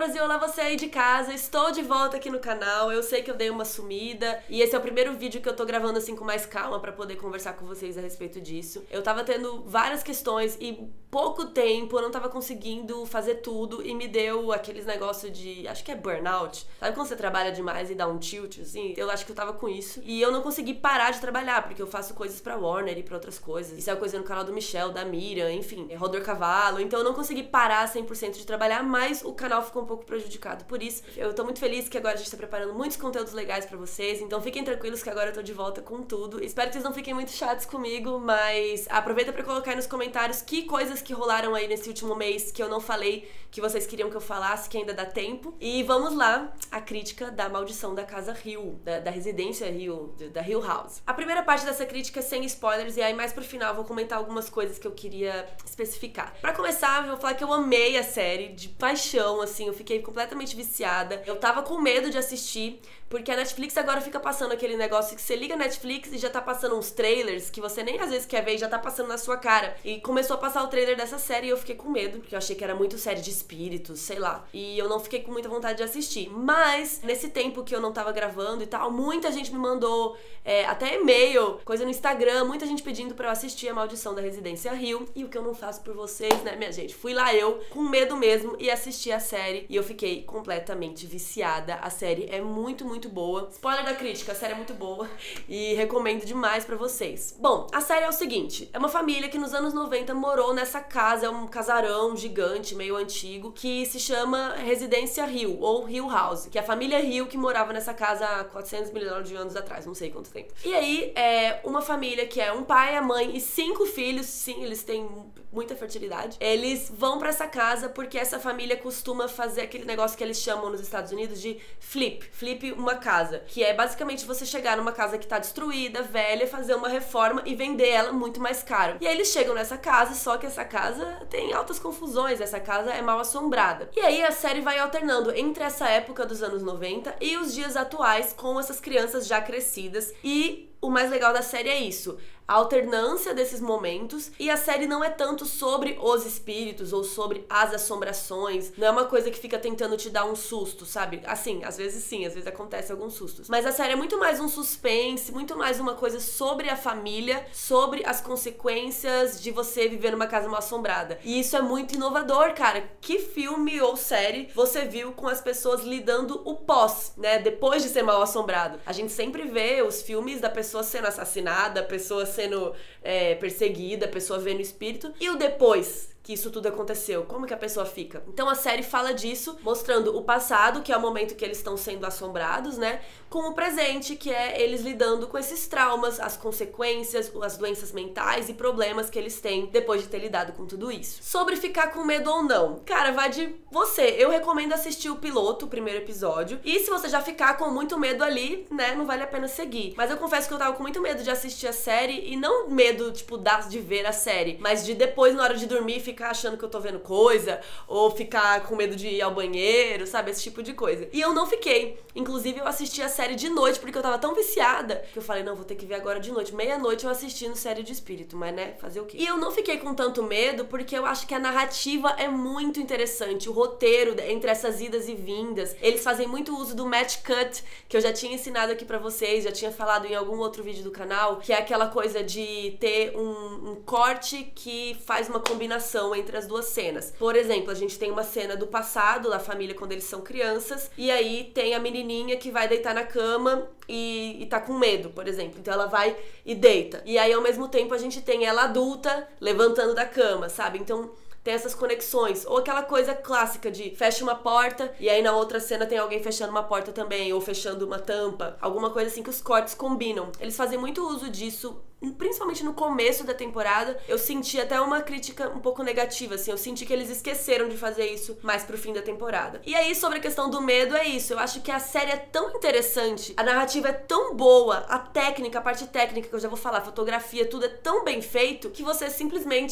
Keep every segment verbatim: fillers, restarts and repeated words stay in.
Brasil, olá você aí de casa, estou de volta aqui no canal. Eu sei que eu dei uma sumida e esse é o primeiro vídeo que eu tô gravando assim com mais calma pra poder conversar com vocês a respeito disso. Eu tava tendo várias questões e pouco tempo, eu não tava conseguindo fazer tudo e me deu aqueles negócios de, acho que é burnout. Sabe quando você trabalha demais e dá um tilt, assim? Eu acho que eu tava com isso e eu não consegui parar de trabalhar, porque eu faço coisas pra Warner e pra outras coisas. Isso é coisa no canal do Michel, da Miriam, enfim, é Rodor Cavalo. Então eu não consegui parar cem por cento de trabalhar, mas o canal ficou um pouco prejudicado por isso. Eu tô muito feliz que agora a gente tá preparando muitos conteúdos legais pra vocês, então fiquem tranquilos que agora eu tô de volta com tudo. Espero que vocês não fiquem muito chatos comigo, mas aproveita pra colocar aí nos comentários que coisas que rolaram aí nesse último mês que eu não falei, que vocês queriam que eu falasse, que ainda dá tempo. E vamos lá, a crítica da maldição da Casa Hill, da, da residência Hill, da Hill House. A primeira parte dessa crítica é sem spoilers, e aí mais pro final eu vou comentar algumas coisas que eu queria especificar. Pra começar, eu vou falar que eu amei a série, de paixão, assim, eu fiquei completamente viciada. Eu tava com medo de assistir, porque a Netflix agora fica passando aquele negócio que você liga a Netflix e já tá passando uns trailers que você nem às vezes quer ver e já tá passando na sua cara. E começou a passar o trailer dessa série e eu fiquei com medo, porque eu achei que era muito série de espíritos, sei lá. E eu não fiquei com muita vontade de assistir. Mas, nesse tempo que eu não tava gravando e tal, muita gente me mandou é, até e-mail, coisa no Instagram, muita gente pedindo pra eu assistir A Maldição da Residência Hill. E o que eu não faço por vocês, né, minha gente? Fui lá eu, com medo mesmo, e assisti a série. E eu fiquei completamente viciada. A série é muito, muito boa. Spoiler da crítica, a série é muito boa e recomendo demais pra vocês. Bom, a série é o seguinte, é uma família que nos anos noventa morou nessa casa, é um casarão gigante, meio antigo, que se chama Residência Hill, ou Hill House, que é a família Hill que morava nessa casa há quatrocentos milhões de anos atrás, não sei quanto tempo. E aí, é uma família que é um pai, a mãe e cinco filhos, sim, eles têm muita fertilidade. Eles vão pra essa casa porque essa família costuma fazer aquele negócio que eles chamam nos Estados Unidos de flip. Flip uma casa, que é basicamente você chegar numa casa que tá destruída, velha, fazer uma reforma e vender ela muito mais caro. E aí eles chegam nessa casa, só que essa casa tem altas confusões, essa casa é mal assombrada. E aí a série vai alternando entre essa época dos anos noventa e os dias atuais com essas crianças já crescidas. E o mais legal da série é isso, a alternância desses momentos, e a série não é tanto sobre os espíritos ou sobre as assombrações, não é uma coisa que fica tentando te dar um susto, sabe? Assim, às vezes sim, às vezes acontece alguns sustos. Mas a série é muito mais um suspense, muito mais uma coisa sobre a família, sobre as consequências de você viver numa casa mal assombrada. E isso é muito inovador, cara. Que filme ou série você viu com as pessoas lidando o pós, né? Depois de ser mal assombrado. A gente sempre vê os filmes da pessoa pessoa sendo assassinada, a pessoa sendo é, perseguida, a pessoa vendo espírito, e o depois que isso tudo aconteceu, como que a pessoa fica? Então a série fala disso, mostrando o passado, que é o momento que eles estão sendo assombrados, né, com o presente, que é eles lidando com esses traumas, as consequências, as doenças mentais e problemas que eles têm depois de ter lidado com tudo isso. Sobre ficar com medo ou não, cara, vai de você. Eu recomendo assistir o piloto, o primeiro episódio, e se você já ficar com muito medo ali, né, não vale a pena seguir. Mas eu confesso que eu tava com muito medo de assistir a série, e não medo, tipo, de ver a série, mas de depois, na hora de dormir, ficar achando que eu tô vendo coisa, ou ficar com medo de ir ao banheiro, sabe? Esse tipo de coisa. E eu não fiquei. Inclusive, eu assisti a série de noite, porque eu tava tão viciada, que eu falei, não, vou ter que ver agora de noite. Meia-noite eu assistindo série de espírito, mas, né, fazer o quê? E eu não fiquei com tanto medo, porque eu acho que a narrativa é muito interessante. O roteiro, entre essas idas e vindas, eles fazem muito uso do match cut, que eu já tinha ensinado aqui pra vocês, já tinha falado em algum outro vídeo do canal, que é aquela coisa de ter um, um corte que faz uma combinação entre as duas cenas. Por exemplo, a gente tem uma cena do passado, da família quando eles são crianças, e aí tem a menininha que vai deitar na cama e, e tá com medo, por exemplo. Então ela vai e deita. E aí ao mesmo tempo a gente tem ela adulta levantando da cama, sabe? Então tem essas conexões. Ou aquela coisa clássica de fecha uma porta e aí na outra cena tem alguém fechando uma porta também, ou fechando uma tampa. Alguma coisa assim que os cortes combinam. Eles fazem muito uso disso, principalmente no começo da temporada. Eu senti até uma crítica um pouco negativa, assim. Eu senti que eles esqueceram de fazer isso mais pro fim da temporada. E aí, sobre a questão do medo, é isso. Eu acho que a série é tão interessante, a narrativa é tão boa, a técnica, a parte técnica que eu já vou falar, a fotografia, tudo é tão bem feito, que você simplesmente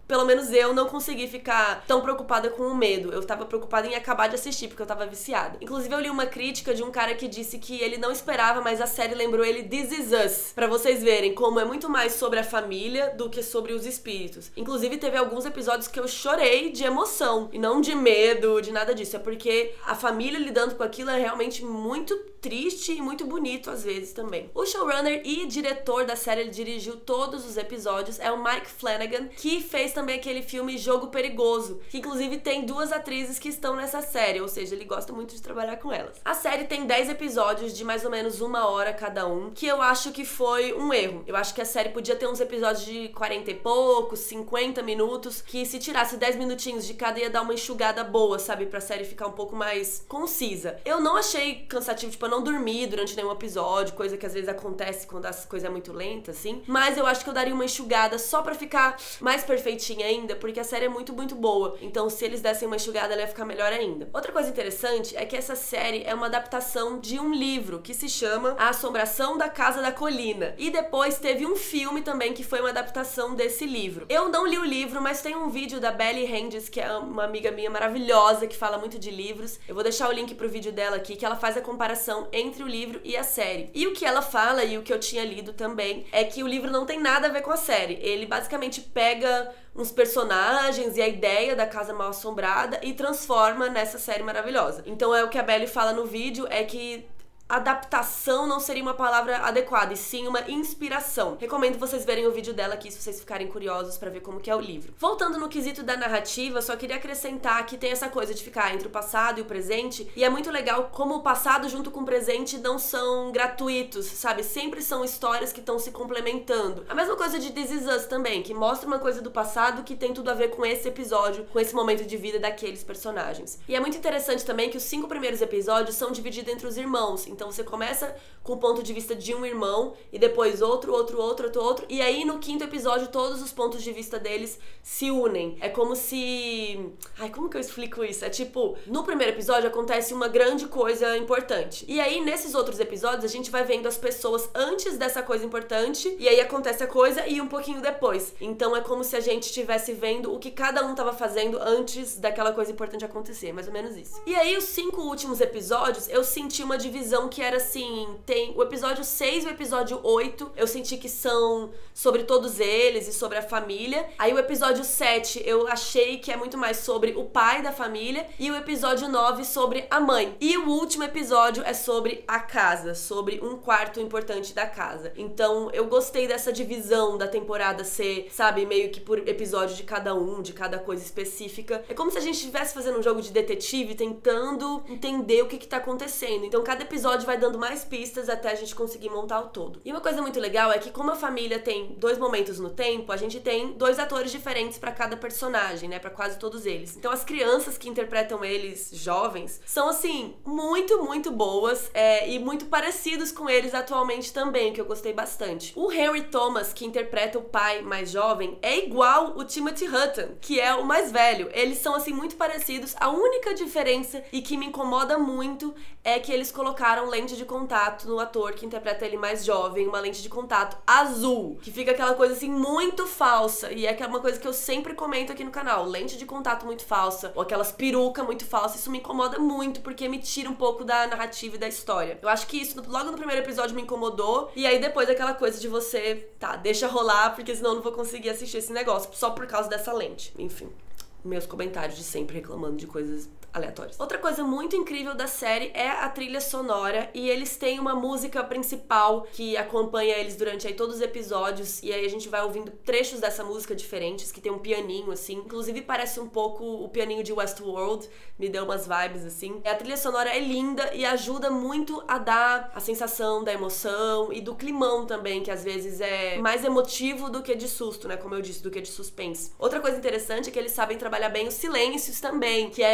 pelo menos eu não consegui ficar tão preocupada com o medo. Eu tava preocupada em acabar de assistir, porque eu tava viciada. Inclusive, eu li uma crítica de um cara que disse que ele não esperava, mas a série lembrou ele This Is Us, pra vocês verem como é muito mais sobre a família do que sobre os espíritos. Inclusive, teve alguns episódios que eu chorei de emoção, e não de medo, de nada disso. É porque a família lidando com aquilo é realmente muito triste e muito bonito às vezes também. O showrunner e diretor da série, ele dirigiu todos os episódios, é o Mike Flanagan, que fez também aquele filme Jogo Perigoso, que inclusive tem duas atrizes que estão nessa série, ou seja, ele gosta muito de trabalhar com elas. A série tem dez episódios de mais ou menos uma hora cada um, que eu acho que foi um erro. Eu acho que a série podia ter uns episódios de quarenta e poucos, cinquenta minutos, que se tirasse dez minutinhos de cada ia dar uma enxugada boa, sabe, pra série ficar um pouco mais concisa. Eu não achei cansativo, tipo, eu não dormi durante nenhum episódio, coisa que às vezes acontece quando as coisas é muito lenta, assim, mas eu acho que eu daria uma enxugada só pra ficar mais perfeitinha ainda, porque a série é muito, muito boa. Então, se eles dessem uma enxugada, ela ia ficar melhor ainda. Outra coisa interessante é que essa série é uma adaptação de um livro que se chama A Assombração da Casa da Colina. E depois teve um filme também que foi uma adaptação desse livro. Eu não li o livro, mas tem um vídeo da Belly Hendes, que é uma amiga minha maravilhosa, que fala muito de livros. Eu vou deixar o link pro vídeo dela aqui, que ela faz a comparação entre o livro e a série. E o que ela fala, e o que eu tinha lido também, é que o livro não tem nada a ver com a série. Ele basicamente pega uns personagens e a ideia da Casa Mal Assombrada e transforma nessa série maravilhosa. Então é o que a Belly fala no vídeo, é que adaptação não seria uma palavra adequada, e sim uma inspiração. Recomendo vocês verem o vídeo dela aqui se vocês ficarem curiosos pra ver como que é o livro. Voltando no quesito da narrativa, só queria acrescentar que tem essa coisa de ficar entre o passado e o presente, e é muito legal como o passado junto com o presente não são gratuitos, sabe? Sempre são histórias que estão se complementando. A mesma coisa de This Is Us também, que mostra uma coisa do passado que tem tudo a ver com esse episódio, com esse momento de vida daqueles personagens. E é muito interessante também que os cinco primeiros episódios são divididos entre os irmãos. Então você começa com o ponto de vista de um irmão, e depois outro, outro, outro, outro, outro, e aí no quinto episódio todos os pontos de vista deles se unem. É como se... Ai, como que eu explico isso? É tipo, no primeiro episódio acontece uma grande coisa importante. E aí nesses outros episódios a gente vai vendo as pessoas antes dessa coisa importante, e aí acontece a coisa e um pouquinho depois. Então é como se a gente estivesse vendo o que cada um tava fazendo antes daquela coisa importante acontecer, mais ou menos isso. E aí os cinco últimos episódios eu senti uma divisão que era assim, tem o episódio seis e o episódio oito, eu senti que são sobre todos eles e sobre a família. Aí o episódio sete eu achei que é muito mais sobre o pai da família, e o episódio nove sobre a mãe. E o último episódio é sobre a casa, sobre um quarto importante da casa. Então eu gostei dessa divisão da temporada ser, sabe, meio que por episódio de cada um, de cada coisa específica. É como se a gente estivesse fazendo um jogo de detetive, tentando entender o que que tá acontecendo. Então cada episódio vai dando mais pistas até a gente conseguir montar o todo. E uma coisa muito legal é que como a família tem dois momentos no tempo, a gente tem dois atores diferentes pra cada personagem, né, pra quase todos eles. Então as crianças que interpretam eles, jovens, são assim, muito, muito boas, é, e muito parecidos com eles atualmente também, que eu gostei bastante. O Henry Thomas, que interpreta o pai mais jovem, é igual o Timothy Hutton, que é o mais velho. Eles são assim muito parecidos. A única diferença, e que me incomoda muito, é que eles colocaram lente de contato no ator que interpreta ele mais jovem, uma lente de contato azul, que fica aquela coisa assim muito falsa, e é uma coisa que eu sempre comento aqui no canal, lente de contato muito falsa, ou aquelas perucas muito falsas. Isso me incomoda muito, porque me tira um pouco da narrativa e da história. Eu acho que isso logo no primeiro episódio me incomodou, e aí depois aquela coisa de você, tá, deixa rolar, porque senão eu não vou conseguir assistir esse negócio, só por causa dessa lente. Enfim, meus comentários de sempre reclamando de coisas aleatórias. Outra coisa muito incrível da série é a trilha sonora, e eles têm uma música principal que acompanha eles durante aí todos os episódios, e aí a gente vai ouvindo trechos dessa música diferentes, que tem um pianinho assim, inclusive parece um pouco o pianinho de Westworld, me deu umas vibes assim. A trilha sonora é linda e ajuda muito a dar a sensação da emoção e do climão também, que às vezes é mais emotivo do que de susto, né, como eu disse, do que de suspense. Outra coisa interessante é que eles sabem trabalhar bem os silêncios também, que é importante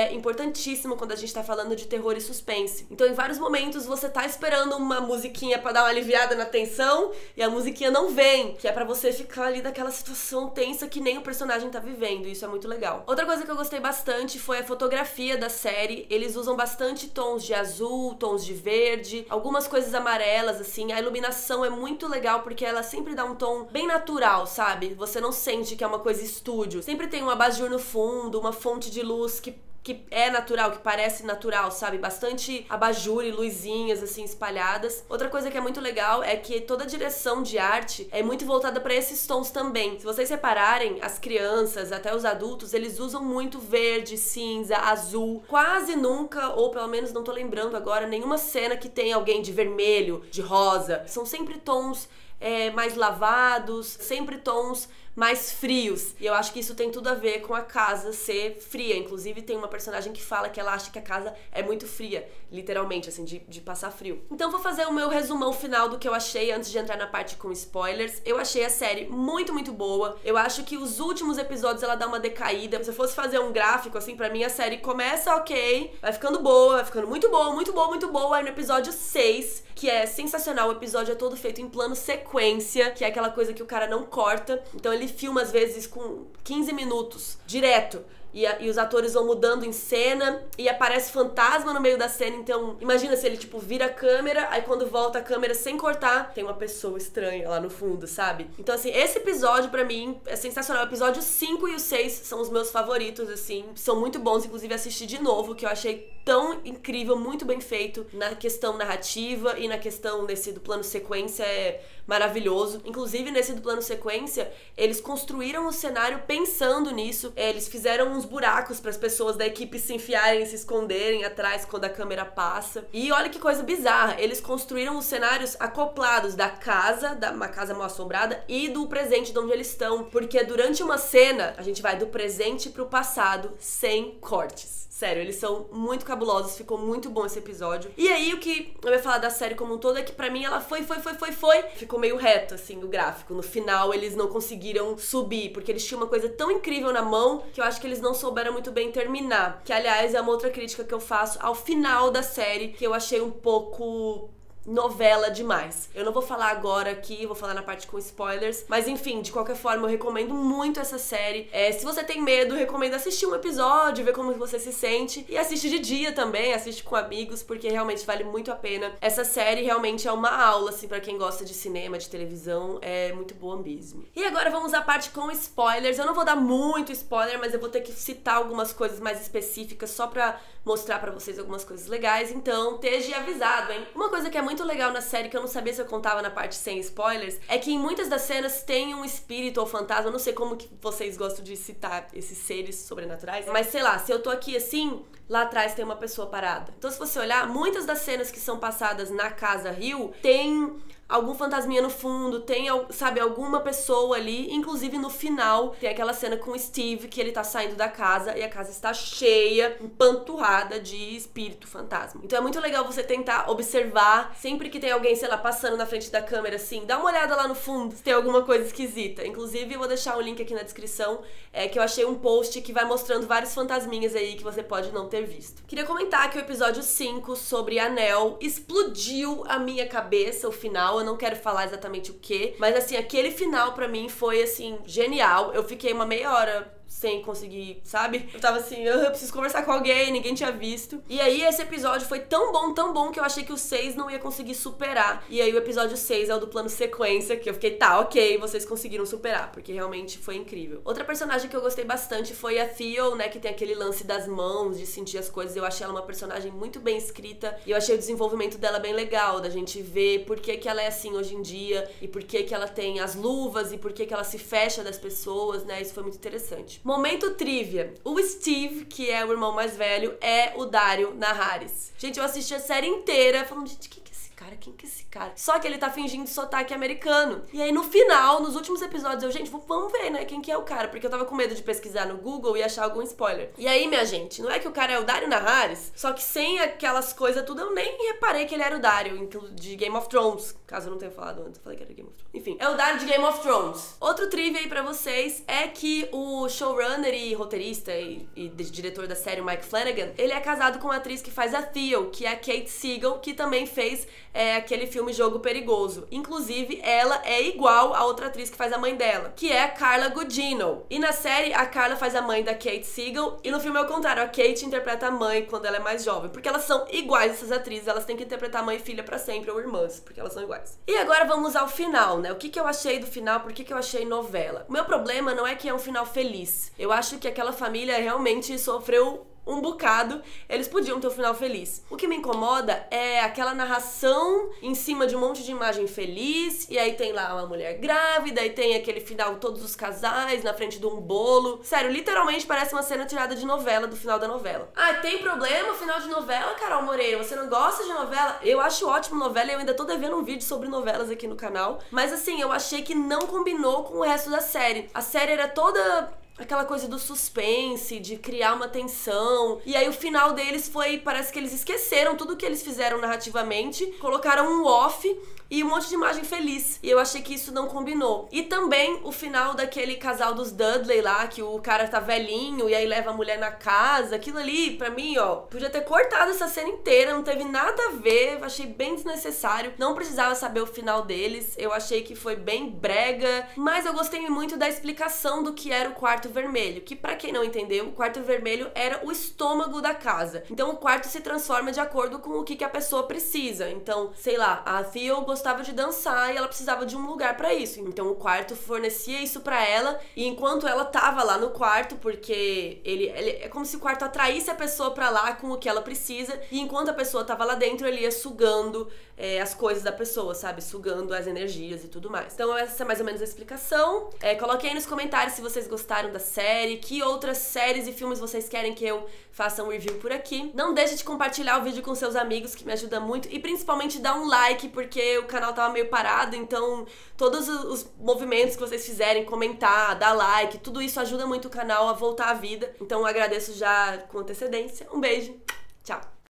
importantíssimo quando a gente tá falando de terror e suspense. Então, em vários momentos, você tá esperando uma musiquinha pra dar uma aliviada na tensão e a musiquinha não vem, que é pra você ficar ali naquela situação tensa que nem o personagem tá vivendo. Isso é muito legal. Outra coisa que eu gostei bastante foi a fotografia da série. Eles usam bastante tons de azul, tons de verde, algumas coisas amarelas, assim. A iluminação é muito legal porque ela sempre dá um tom bem natural, sabe? Você não sente que é uma coisa estúdio. Sempre tem um abajur no fundo, uma fonte de luz que que é natural, que parece natural, sabe? Bastante abajur e luzinhas, assim, espalhadas. Outra coisa que é muito legal é que toda a direção de arte é muito voltada pra esses tons também. Se vocês repararem, as crianças, até os adultos, eles usam muito verde, cinza, azul. Quase nunca, ou pelo menos não tô lembrando agora, nenhuma cena que tem alguém de vermelho, de rosa. São sempre tons é, mais lavados, sempre tons mais frios. E eu acho que isso tem tudo a ver com a casa ser fria. Inclusive, tem uma personagem que fala que ela acha que a casa é muito fria, literalmente, assim, de, de passar frio. Então, vou fazer o meu resumão final do que eu achei antes de entrar na parte com spoilers. Eu achei a série muito, muito boa. Eu acho que os últimos episódios ela dá uma decaída. Se eu fosse fazer um gráfico, assim, pra mim a série começa ok, vai ficando boa, vai ficando muito boa, muito boa, muito boa. Aí no episódio seis, que é sensacional, o episódio é todo feito em plano sequência, que é aquela coisa que o cara não corta. Então ele filma às vezes com quinze minutos, direto. E, a, e os atores vão mudando em cena e aparece fantasma no meio da cena. Então, imagina se ele, tipo, vira a câmera, aí quando volta a câmera sem cortar, tem uma pessoa estranha lá no fundo, sabe? Então, assim, esse episódio pra mim é sensacional. O episódio cinco e o seis são os meus favoritos, assim. São muito bons, inclusive assisti de novo, que eu achei tão incrível, muito bem feito na questão narrativa e na questão desse do plano sequência é maravilhoso. Inclusive, nesse do plano sequência, eles construíram o cenário pensando nisso. Eles fizeram uns buracos para as pessoas da equipe se enfiarem e se esconderem atrás quando a câmera passa. E olha que coisa bizarra, eles construíram os cenários acoplados da casa, da uma casa mal assombrada, e do presente de onde eles estão. Porque durante uma cena, a gente vai do presente pro passado sem cortes. Sério, eles são muito cabulosos, ficou muito bom esse episódio. E aí, o que eu ia falar da série como um todo é que pra mim ela foi, foi, foi, foi, foi. Ficou meio reto, assim, o gráfico. No final, eles não conseguiram subir, porque eles tinham uma coisa tão incrível na mão que eu acho que eles não souberam muito bem terminar. Que, aliás, é uma outra crítica que eu faço ao final da série, que eu achei um pouco novela demais. Eu não vou falar agora aqui, vou falar na parte com spoilers, mas enfim, de qualquer forma eu recomendo muito essa série. É, se você tem medo, eu recomendo assistir um episódio, ver como você se sente, e assiste de dia também, assiste com amigos, porque realmente vale muito a pena. Essa série realmente é uma aula, assim, pra quem gosta de cinema, de televisão, é muito boa mesmo. E agora vamos à parte com spoilers. Eu não vou dar muito spoiler, mas eu vou ter que citar algumas coisas mais específicas só pra mostrar pra vocês algumas coisas legais, então esteja avisado, hein? Uma coisa que é muito legal na série, que eu não sabia se eu contava na parte sem spoilers, é que em muitas das cenas tem um espírito ou fantasma, eu não sei como que vocês gostam de citar esses seres sobrenaturais, mas sei lá, se eu tô aqui assim, lá atrás tem uma pessoa parada. Então se você olhar, muitas das cenas que são passadas na Casa Hill tem algum fantasminha no fundo, tem, sabe, alguma pessoa ali. Inclusive no final tem aquela cena com o Steve, que ele tá saindo da casa e a casa está cheia, empanturrada de espírito fantasma. Então é muito legal você tentar observar, sempre que tem alguém, sei lá, passando na frente da câmera assim, dá uma olhada lá no fundo se tem alguma coisa esquisita. Inclusive eu vou deixar um link aqui na descrição, é, que eu achei um post que vai mostrando vários fantasminhas aí que você pode não ter visto. Queria comentar que o episódio cinco sobre Anel explodiu a minha cabeça, o final. Eu não quero falar exatamente o que, mas assim, aquele final pra mim foi assim, genial. Eu fiquei uma meia hora sem conseguir, sabe? Eu tava assim, eu preciso conversar com alguém, ninguém tinha visto. E aí esse episódio foi tão bom, tão bom, que eu achei que o seis não ia conseguir superar. E aí o episódio seis é o do plano sequência, que eu fiquei, tá, ok, vocês conseguiram superar, porque realmente foi incrível. Outra personagem que eu gostei bastante foi a Theo, né, que tem aquele lance das mãos, de sentir as coisas. Eu achei ela uma personagem muito bem escrita, e eu achei o desenvolvimento dela bem legal, da gente ver por que que ela é assim hoje em dia, e por que que ela tem as luvas, e por que que ela se fecha das pessoas, né, isso foi muito interessante. Momento trivia. O Steve, que é o irmão mais velho, é o Daario Naharis. Gente, eu assisti a série inteira falando, gente, quem que é esse cara, quem que é esse cara? Só que ele tá fingindo sotaque americano. E aí no final, nos últimos episódios, eu, gente, vamos ver, né, quem que é o cara, porque eu tava com medo de pesquisar no Google e achar algum spoiler. E aí, minha gente, não é que o cara é o Daario Naharis, só que sem aquelas coisas tudo, eu nem reparei que ele era o Daario de Game of Thrones, caso eu não tenha falado antes, eu falei que era Game of Thrones. Enfim, é o Daario de Game of Thrones. Outro trivia aí pra vocês é que o showrunner e roteirista e, e diretor da série, Mike Flanagan, ele é casado com uma atriz que faz a Theo, que é a Kate Siegel, que também fez é, aquele filme Jogo Perigoso. Inclusive, ela é igual a outra atriz que faz a mãe dela, que é a Carla Gugino. E na série, a Carla faz a mãe da Kate Siegel, e no filme é o contrário, a Kate interpreta a mãe quando ela é mais jovem, porque elas são iguais, essas atrizes, elas têm que interpretar mãe e filha pra sempre, ou irmãs, porque elas são iguais. E agora vamos ao final, né? O que que eu achei do final, por que que eu achei novela? O meu problema não é que é um final feliz. Eu acho que aquela família realmente sofreu um bocado, eles podiam ter um final feliz. O que me incomoda é aquela narração em cima de um monte de imagem feliz, e aí tem lá uma mulher grávida, e tem aquele final, todos os casais na frente de um bolo. Sério, literalmente parece uma cena tirada de novela, do final da novela. Ah, tem problema final de novela, Carol Moreira? Você não gosta de novela? Eu acho ótimo novela, eu ainda tô devendo um vídeo sobre novelas aqui no canal, mas assim, eu achei que não combinou com o resto da série. A série era toda aquela coisa do suspense, de criar uma tensão. E aí o final deles foi, parece que eles esqueceram tudo que eles fizeram narrativamente, colocaram um off e um monte de imagem feliz. E eu achei que isso não combinou. E também o final daquele casal dos Dudley lá, que o cara tá velhinho e aí leva a mulher na casa. Aquilo ali, pra mim, ó, podia ter cortado essa cena inteira, não teve nada a ver, achei bem desnecessário. Não precisava saber o final deles, eu achei que foi bem brega, mas eu gostei muito da explicação do que era o quarto vermelho, que pra quem não entendeu, o quarto vermelho era o estômago da casa. Então o quarto se transforma de acordo com o que, que a pessoa precisa. Então, sei lá, a Theo gostava de dançar e ela precisava de um lugar pra isso. Então o quarto fornecia isso pra ela, e enquanto ela tava lá no quarto, porque ele, ele é como se o quarto atraísse a pessoa pra lá com o que ela precisa, e enquanto a pessoa tava lá dentro, ele ia sugando é, as coisas da pessoa, sabe? Sugando as energias e tudo mais. Então essa é mais ou menos a explicação. É, coloquei aí nos comentários se vocês gostaram da série, que outras séries e filmes vocês querem que eu faça um review por aqui. Não deixe de compartilhar o vídeo com seus amigos, que me ajuda muito, e principalmente dar um like, porque o canal tava meio parado, então todos os movimentos que vocês fizerem, comentar, dar like, tudo isso ajuda muito o canal a voltar à vida. Então eu agradeço já com antecedência. Um beijo, tchau!